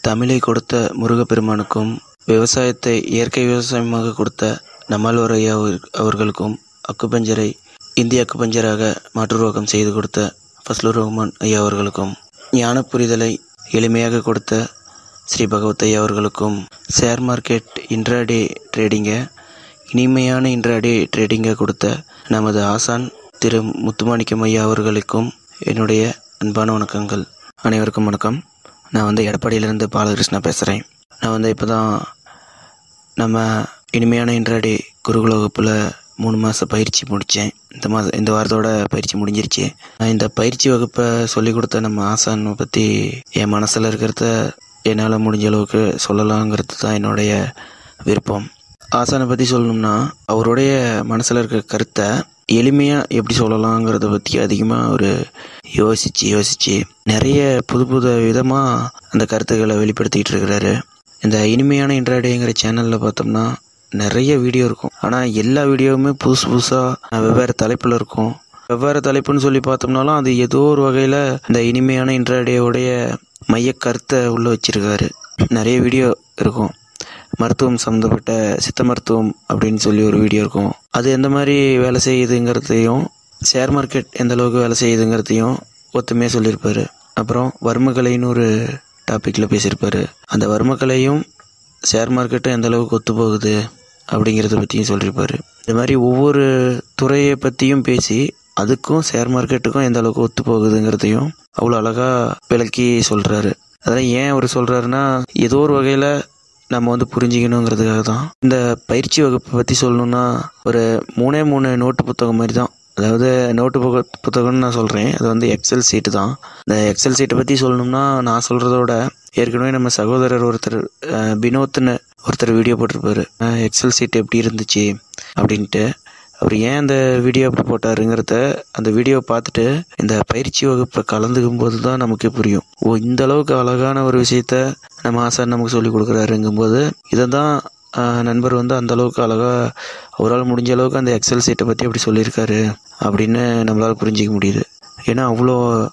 தமிழை கொடுத்த முருகப்பெருமானுக்கும், விவசாயத்தை இயற்கை விவசாயமாக கொடுத்த நம்மாழ்வார் ஐயா அவர்களுக்கும், அக்குபஞ்சரை இந்திய அக்குபஞ்சராக மாற்றுருவாக்கம் செய்து கொடுத்த ஃபஸ்லுர் ரஹ்மான் ஐயா அவர்களுக்கும், ஞான புரிதலை எளிமையாக கொடுத்த ஸ்ரீ பகவத் ஐயா அவர்களுக்கும், ஷேர் மார்க்கெட் இன்ட்ராடே ட்ரேடிங்கை இனிமையான இன்ட்ராடே ட்ரேடிங்கை கொடுத்த நமது ஆசான் திரு முத்துமாணிக்கம் ஐயா அவர்களுக்கும் என்னுடைய அன்பான வணக்கங்கள். அனைவருக்கும் வணக்கம். நான் எடப்பாடியிலேருந்து பாலகிருஷ்ணா பேசுகிறேன். நான் இப்போ தான் நம்ம இனிமையான இன்ட்ராடே குருகுல வகுப்பில் 3 மாத பயிற்சி முடித்தேன். இந்த வாரத்தோட பயிற்சி முடிஞ்சிருச்சு. நான் இந்த பயிற்சி வகுப்பை சொல்லிக் கொடுத்த நம்ம ஆசானை பற்றி என் மனசில் இருக்கிறத என்னால் முடிஞ்ச அளவுக்கு சொல்லலாங்கிறது தான் என்னுடைய விருப்பம். ஆசானை பற்றி சொல்லணும்னா, அவருடைய மனசில் இருக்கிற கருத்தை எளிமையாக எப்படி சொல்லலாங்கிறத பற்றி அதிகமாக அவர் யோசித்து நிறைய புது விதமாக அந்த கருத்துக்களை வெளிப்படுத்திக்கிட்டு இருக்கிறாரு. இந்த இனிமையான இன்ட்ராடேங்கிற சேனலில் பார்த்தோம்னா நிறைய வீடியோ இருக்கும். ஆனால் எல்லா வீடியோவுமே புதுசாக வெவ்வேறு தலைப்பில் இருக்கும். வெவ்வேறு தலைப்புன்னு சொல்லி பார்த்தோம்னாலும் அது ஏதோ ஒரு வகையில் இந்த இனிமையான இன்ட்ராடேவுடைய மைய கருத்தை உள்ளே வச்சுருக்காரு. நிறைய வீடியோ இருக்கும். மருத்துவம் சம்மந்தப்பட்ட சித்த மருத்துவம் அப்படின்னு சொல்லி ஒரு வீடியோ இருக்கும். அது எந்த மாதிரி வேலை செய்யுதுங்கிறதையும், ஷேர் மார்க்கெட் எந்த அளவுக்கு வேலை செய்யுதுங்கிறதையும் ஒத்துமையாக சொல்லியிருப்பார். அப்புறம் வர்மக்கலைன்னு ஒரு டாப்பிக்கில் பேசியிருப்பார். அந்த வர்மக்கலையும் ஷேர் மார்க்கெட்டும் எந்த அளவுக்கு ஒத்து போகுது அப்படிங்கிறத பற்றியும் சொல்லியிருப்பார். இந்த மாதிரி ஒவ்வொரு துறையை பற்றியும் பேசி அதுக்கும் ஷேர் மார்க்கெட்டுக்கும் எந்த அளவுக்கு ஒத்து போகுதுங்கிறதையும் அவ்வளோ அழகாக விளக்கி சொல்கிறாரு. அதெல்லாம் ஏன் அவர் சொல்கிறாருன்னா, ஏதோ ஒரு வகையில் நம்ம புரிஞ்சிக்கணுங்கிறதுக்காக தான். இந்த பயிற்சி வகுப்பை பற்றி சொல்லணுன்னா, ஒரு 3 நோட்டு புத்தகம் மாதிரி தான். அதாவது நோட்டு புத்தகம்னு நான் சொல்கிறேன், அது எக்ஸல் சீட்டு தான். இந்த எக்ஸல் சீட்டை பற்றி சொல்லணும்னா, நான் சொல்கிறதோட ஏற்கனவே நம்ம சகோதரர் ஒருத்தர் வினோத்னு ஒருத்தர் வீடியோ போட்டிருப்பாரு, எக்ஸல் சீட் எப்படி இருந்துச்சு அப்படின்ட்டு. அவர் ஏன் அந்த வீடியோ அப்படி போட்டாருங்கிறத அந்த வீடியோவை பார்த்துட்டு இந்த பயிற்சி வகுப்பில் கலந்துக்கும் போது தான் நமக்கு புரியும். இந்த அளவுக்கு அழகான ஒரு விஷயத்த நம்ம ஆசான் நமக்கு சொல்லி கொடுக்குறாருங்கும்போது, இதை தான் நண்பர் அந்த அளவுக்கு அழகாக அவரால் முடிஞ்ச அளவுக்கு அந்த எக்ஸல் சீட்டை பற்றி அப்படி சொல்லியிருக்காரு அப்படின்னு நம்மளால் புரிஞ்சிக்க முடியுது. ஏன்னா அவ்வளோ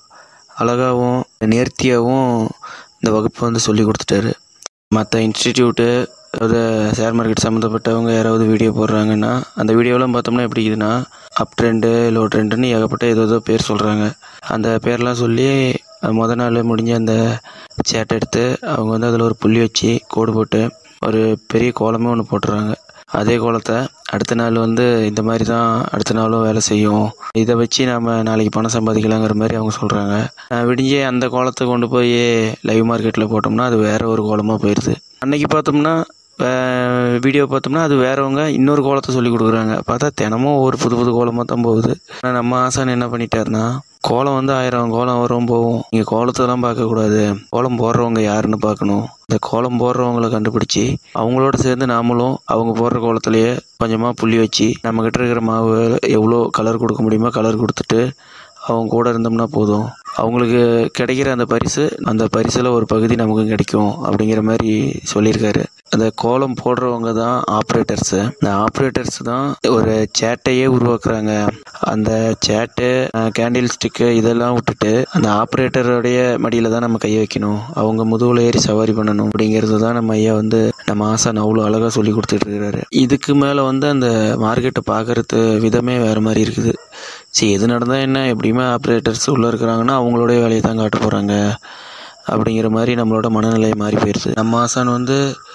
அழகாகவும் நேர்த்தியாகவும் இந்த வகுப்பை சொல்லி கொடுத்துட்டாரு. மற்ற இன்ஸ்டிடியூட்டு, அதாவது ஷேர் மார்க்கெட் சம்மந்தப்பட்டவங்க யாராவது வீடியோ போடுறாங்கன்னா, அந்த வீடியோலாம் பார்த்தோம்னா எப்படி இருக்குதுன்னா, அப் ட்ரெண்டு லோ ட்ரெண்டுன்னு ஏகப்பட்ட ஏதோ பேர் சொல்கிறாங்க. அந்த பேர்லாம் சொல்லி நாள் முடிஞ்ச அந்த சேட்டை எடுத்து அவங்க அதில் ஒரு புள்ளி வச்சு கோடு போட்டு ஒரு பெரிய கோலமே ஒன்று போட்டுறாங்க. அதே கோலத்தை அடுத்த நாள் இந்த மாதிரி தான் அடுத்த நாளும் வேலை செய்யும், இதை வச்சு நம்ம நாளைக்கு பணம் சம்பாதிக்கலாங்கிற மாதிரி அவங்க சொல்கிறாங்க. விடிஞ்சே அந்த கோலத்தை கொண்டு போய் லைவ் மார்க்கெட்டில் போட்டோம்னா அது வேறு ஒரு கோலமாக போயிடுது. அன்றைக்கி பார்த்தோம்னா வீடியோ பார்த்தோம்னா அது வேறவங்க இன்னொரு கோலத்தை சொல்லி கொடுக்குறாங்க. பார்த்தா தினமும் ஒரு புது கோலமாக தான் போகுது. ஆனால் நம்ம ஆசான் என்ன பண்ணிட்டாருன்னா, கோலம் 1000 கோலம் வரும் போகும், நீங்கள் கோலத்தெல்லாம் பார்க்கக்கூடாது, கோலம் போடுறவங்க யாருன்னு பார்க்கணும். இந்த கோலம் போடுறவங்களை கண்டுபிடிச்சி அவங்களோட சேர்ந்து நாமளும் அவங்க போடுற கோலத்துலேயே கொஞ்சமாக புள்ளி வச்சு நம்மக்கிட்ட இருக்கிற மாவு எவ்வளோ கலர் கொடுக்க முடியுமோ கலர் கொடுத்துட்டு அவங்க கூட இருந்தோம்னா போதும், அவங்களுக்கு கிடைக்கிற அந்த பரிசில் ஒரு பகுதி நமக்கும் கிடைக்கும் அப்படிங்கிற மாதிரி சொல்லியிருக்காரு. அந்த கோலம் போடுறவங்க தான் ஆப்ரேட்டர்ஸு. இந்த ஆப்ரேட்டர்ஸ் தான் ஒரு சேட்டையே உருவாக்குறாங்க. அந்த சேட்டு, கேண்டில் ஸ்டிக்கு இதெல்லாம் விட்டுட்டு அந்த ஆப்ரேட்டருடைய மடியில் தான் நம்ம கை வைக்கணும், அவங்க முதுகில் ஏறி சவாரி பண்ணணும் அப்படிங்கிறது தான் நம்ம ஐயா நம்ம ஆசான் அவ்வளோ அழகாக சொல்லி கொடுத்துட்டு இருக்கிறாரு. இதுக்கு மேலே அந்த மார்க்கெட்டை பார்க்கறது விதமே வேறு மாதிரி இருக்குது. சரி, எது நடந்தால் என்ன, எப்படியுமே ஆப்ரேட்டர்ஸ் உள்ளே இருக்கிறாங்கன்னா அவங்களுடைய வேலையை தான் காட்ட போகிறாங்க அப்படிங்கிற மாதிரி நம்மளோட மனநிலையை மாறி போயிடுது. நம்ம ஆசான்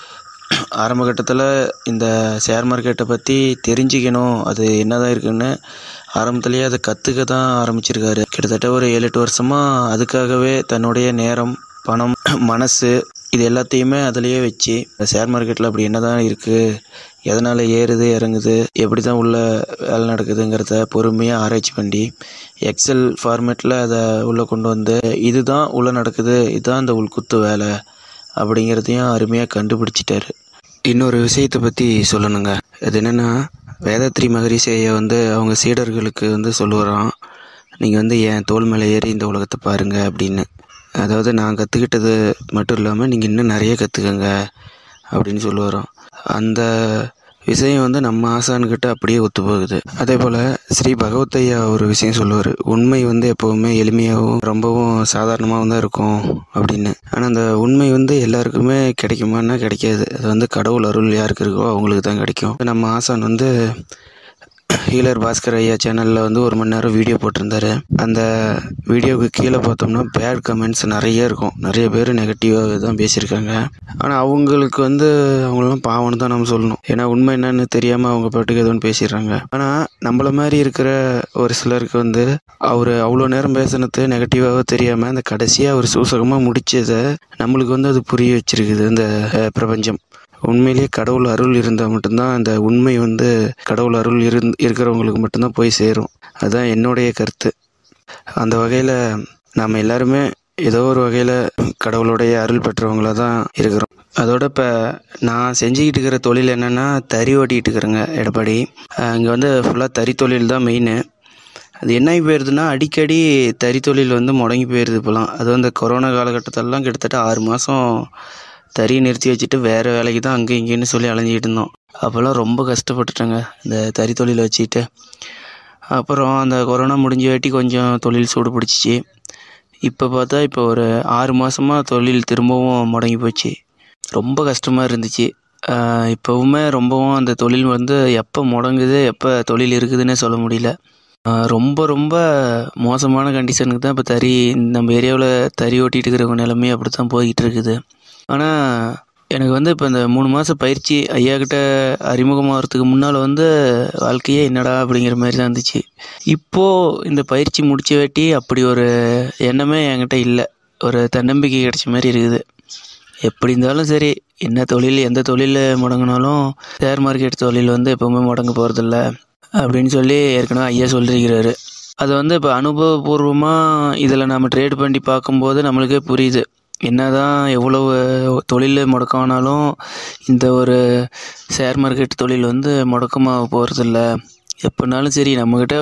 ஆரம்ப கட்டத்தில் இந்த ஷேர் மார்க்கெட்டை பற்றி தெரிஞ்சுக்கணும், அது என்னதான் இருக்குன்னு ஆரம்பத்துலேயே அதை கற்றுக்க தான் ஆரம்பிச்சிருக்காரு. கிட்டத்தட்ட ஒரு 7-8 வருஷமாக அதுக்காகவே தன்னுடைய நேரம், பணம், மனசு இது எல்லாத்தையுமே அதிலேயே வச்சு ஷேர் மார்க்கெட்டில் அப்படி என்ன தான் இருக்குது, எதனால் ஏறுது இறங்குது, எப்படி தான் உள்ள வேலை நடக்குதுங்கிறத பொறுமையாக ஆராய்ச்சி பண்ணி எக்ஸல் ஃபார்மேட்டில் அதை உள்ளே கொண்டு இதுதான் உள்ளே நடக்குது, இதுதான் இந்த உள்குத்து வேலை அப்படிங்கிறதையும் அருமையாக கண்டுபிடிச்சிட்டாரு. இன்னொரு விஷயத்தை பற்றி சொல்லணுங்க. அது என்னென்னா, வேதாத்ரி மகரிஷி ஐயா அவங்க சீடர்களுக்கு சொல்லுவாராம், நீங்கள் என் தோல் மேலே ஏறி இந்த உலகத்தை பாருங்கள் அப்படின்னு. அதாவது நான் கற்றுக்கிட்டது மட்டும் இல்லாமல் நீங்கள் இன்னும் நிறைய கற்றுக்கங்க அப்படின்னு சொல்லுவாராம். அந்த விஷயம் வந்து நம்ம ஆசான்கிட்ட அப்படியே ஒத்து போகுது. அதே போல் ஸ்ரீ பகவத்தையா ஒரு விஷயம் சொல்லுவார், உண்மை வந்து எப்போவுமே எளிமையாகவும் ரொம்பவும் சாதாரணமாகவும் தான் இருக்கும் அப்படின்னு. ஆனால் அந்த உண்மை வந்து எல்லாருக்குமே கிடைக்குமான்னா கிடைக்காது. அது வந்து கடவுள் அருள் யாருக்கு இருக்கோ அவங்களுக்கு தான் கிடைக்கும். நம்ம ஆசான் வந்து ஹீலர் பாஸ்கர் ஐயா சேனலில் வந்து 1 மணி நேரம் வீடியோ போட்டிருந்தாரு. அந்த வீடியோவுக்கு கீழே பார்த்தோம்னா பேட் கமெண்ட்ஸ் நிறைய இருக்கும். நிறைய பேர் நெகட்டிவாக தான் பேசியிருக்காங்க. ஆனால் அவங்களுக்கு வந்து அவங்களெலாம் பாவம்னு தான் நம்ம சொல்லணும். ஏன்னா உண்மை என்னன்னு தெரியாமல் அவங்க பாட்டுக்கு எதுவும் பேசிடுறாங்க. ஆனால் நம்மள மாதிரி இருக்கிற ஒரு சிலருக்கு வந்து அவர் அவ்வளோ நேரம் பேசினது நெகட்டிவாக தெரியாமல் அந்த கடைசியாக அவர் சூசகமாக முடித்ததை நம்மளுக்கு வந்து அது புரிய வச்சிருக்குது இந்த பிரபஞ்சம். உண்மையிலேயே கடவுள் அருள் இருந்தால் மட்டும்தான் அந்த உண்மை வந்து கடவுள் அருள் இருக்கிறவங்களுக்கு மட்டும்தான் போய் சேரும். அதுதான் என்னுடைய கருத்து. அந்த வகையில் நாம் எல்லாருமே ஏதோ ஒரு வகையில் கடவுளுடைய அருள் பெற்றவங்களாக தான் இருக்கிறோம். அதோட இப்போ நான் செஞ்சுக்கிட்டு இருக்கிற தொழில் என்னென்னா தறி ஓட்டிகிட்டு இருக்கிறேங்க எடப்பாடி. இங்கே வந்து ஃபுல்லாக தறி தொழில் தான் மெயின். அது என்ன ஆகி போயிடுதுன்னா அடிக்கடி தறி தொழில் வந்து முடங்கி போயிடுது இப்போலாம். அது வந்து கொரோனா காலகட்டத்திலலாம் கிட்டத்தட்ட 6 மாதம் தறியை நிறுத்தி வச்சுட்டு வேறு வேலைக்கு தான் அங்கே இங்கேன்னு சொல்லி அலைஞ்சிக்கிட்டு இருந்தோம். அப்போல்லாம் ரொம்ப கஷ்டப்பட்டுட்டேங்க இந்த தறி தொழிலை வச்சுக்கிட்டு. அப்புறம் அந்த கொரோனா முடிஞ்ச கொஞ்சம் தொழில் சூடு பிடிச்சிச்சு. இப்போ பார்த்தா இப்போ ஒரு 6 மாதமாக தொழில் திரும்பவும் முடங்கி போச்சு. ரொம்ப கஷ்டமாக இருந்துச்சு. இப்போவுமே ரொம்பவும் அந்த தொழில் வந்து எப்போ முடங்குது எப்போ தொழில் இருக்குதுன்னே சொல்ல முடியல. ரொம்ப ரொம்ப மோசமான கண்டிஷனுக்கு தான் இப்போ நம்ம ஏரியாவில் தறி ஓட்டிகிட்டு இருக்கிறவங்க நிலைமை அப்படி தான் போய்கிட்டு இருக்குது. ஆனால் எனக்கு வந்து இப்போ இந்த 3 மாதம் பயிற்சி ஐயாக்கிட்ட அறிமுகமாகறதுக்கு முன்னால் வந்து வாழ்க்கையே என்னடா அப்படிங்கிற மாதிரி தான் இருந்துச்சு. இப்போது இந்த பயிற்சி முடிச்ச அப்படி ஒரு எண்ணமே என்கிட்ட இல்லை. ஒரு தன்னம்பிக்கை கிடைச்ச மாதிரி இருக்குது. எப்படி இருந்தாலும் சரி, என்ன தொழில் எந்த தொழில் முடங்கினாலும் ஷேர் மார்க்கெட் தொழில் வந்து எப்போவுமே முடங்க போகிறதில்ல அப்படின்னு சொல்லி ஏற்கனவே ஐயா சொல்லியிருக்கிறாரு. அது வந்து இப்போ அனுபவபூர்வமாக இதில் நம்ம ட்ரேட் பண்ணி பார்க்கும்போது நம்மளுக்கே புரியுது. என்னதான் எவ்வளவு தொழில் முடக்கமானாலும் இந்த ஒரு ஷேர் மார்க்கெட் தொழில் வந்து முடக்கமாக போகிறதில்ல. எப்போனாலும் சரி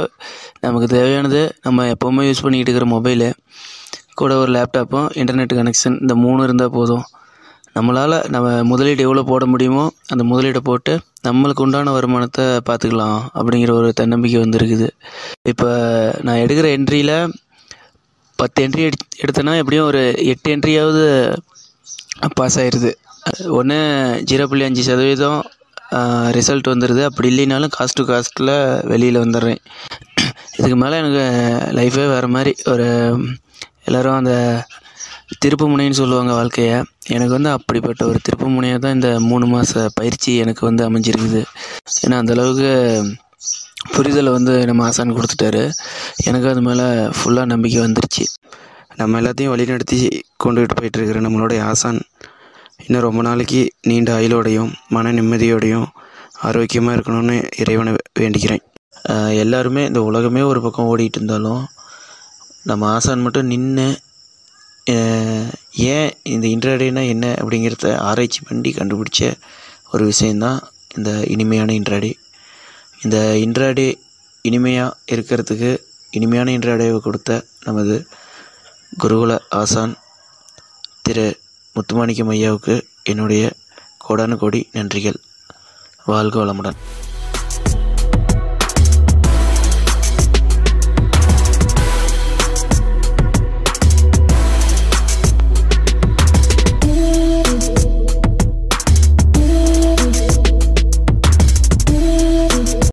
நமக்கு தேவையானது நம்ம எப்போவுமே யூஸ் பண்ணிக்கிட்டு இருக்கிற மொபைலு கூட ஒரு லேப்டாப்பும் இன்டர்நெட் கனெக்ஷன், இந்த 3 இருந்தால் போதும். நம்மளால் நம்ம முதலீடு எவ்வளோ போட முடியுமோ அந்த முதலீடை போட்டு நம்மளுக்கு உண்டான வருமானத்தை பார்த்துக்கலாம் அப்படிங்கிற ஒரு தன்னம்பிக்கை வந்துருக்குது. இப்போ நான் எடுக்கிற என்ட்ரியில் 10 என்ட்ரி எடுத்தேன்னா எப்படியும் ஒரு 8 என்ட்ரியாவது பாஸ் ஆயிடுது. ஒன்று 0.5% ரிசல்ட் வந்துடுது. அப்படி இல்லைனாலும் காஸ்ட் டு காஸ்ட்டில் வெளியில் வந்துடுறேன். இதுக்கு மேலே எனக்கு லைஃபே வேறு மாதிரி. எல்லோரும் அந்த திருப்பு முனைன்னு சொல்லுவாங்க வாழ்க்கையை. எனக்கு வந்து அப்படிப்பட்ட ஒரு திருப்பு முனையாக தான் இந்த 3 மாத பயிற்சி எனக்கு வந்து அமைஞ்சிருக்குது. ஏன்னா அந்தளவுக்கு புரிதலை வந்து நம்ம ஆசான் கொடுத்துட்டாரு. எனக்கு அது மேலே ஃபுல்லாக நம்பிக்கை வந்துருச்சு. நம்ம எல்லாத்தையும் வழிநடத்தி கொண்டுகிட்டு போயிட்டுருக்கிற நம்மளுடைய ஆசான் இன்னும் ரொம்ப நாளைக்கு நீண்ட ஆயுளோடையும் மன நிம்மதியோடையும் ஆரோக்கியமாக இருக்கணும்னு இறைவனை வேண்டிக்கிறேன். எல்லாருமே இந்த உலகமே ஒரு பக்கம் ஓடிட்டு இருந்தாலும் நம்ம ஆசான் மட்டும் நின்று ஏன் இந்த இன்ட்ராடேனா என்ன அப்படிங்கிறத ஆராய்ச்சி பண்ணி கண்டுபிடிச்ச ஒரு விஷயந்தான் இந்த இனிமையான இன்ட்ராடே. இந்த இன்ட்ராடே இனிமையாக இருக்கிறதுக்கு இனிமையான இன்ட்ராடேவை கொடுத்த நமது குருகுல ஆசான் திரு முத்துமாணிக்கம் ஐயாவுக்கு என்னுடைய கோடானு கோடி நன்றிகள். வாழ்க வளமுடன்.